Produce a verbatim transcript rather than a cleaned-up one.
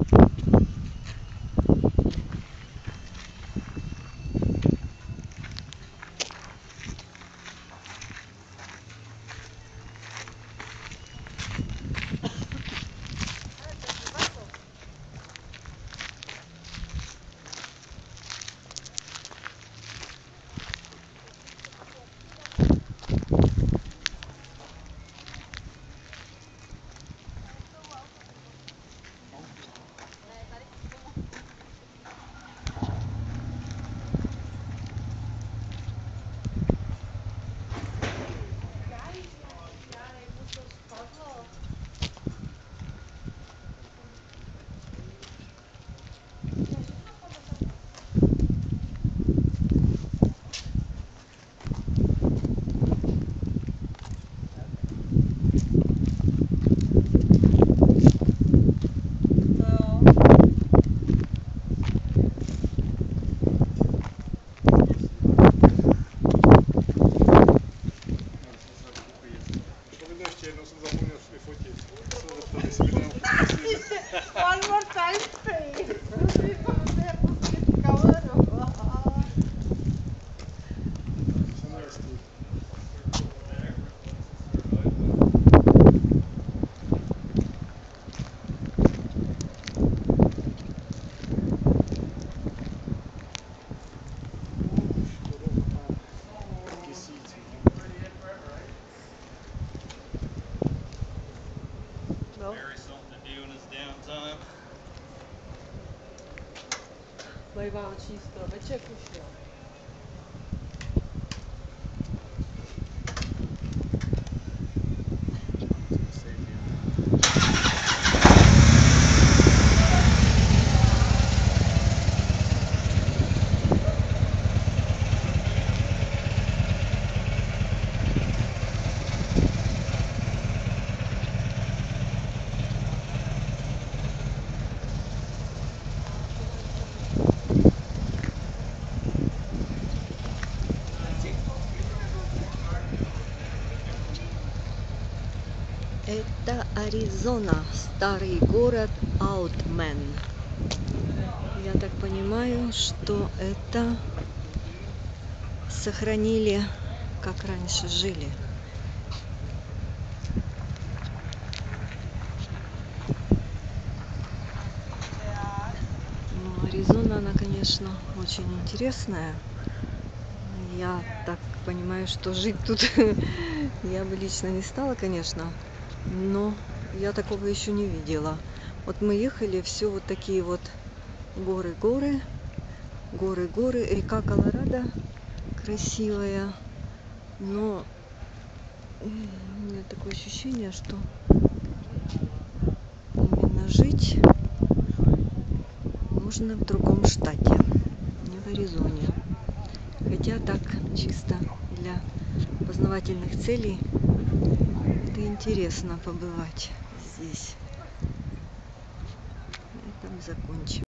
One more time, please. Cabrón. Marry something to do in his downtime. Băi, v-am cinstă, de ce cu și eu? Это Аризона, старый город Аутмен. Я так понимаю, что это сохранили, как раньше жили. Ну, Аризона, она, конечно, очень интересная. Я так понимаю, что жить тут я бы лично не стала, конечно. Но я такого еще не видела. Вот мы ехали, все вот такие вот горы, горы, горы, горы, река Колорадо красивая, но у меня такое ощущение, что именно жить нужно в другом штате, не в Аризоне. Хотя так чисто для познавательных целей это интересно побывать здесь. На этом закончим.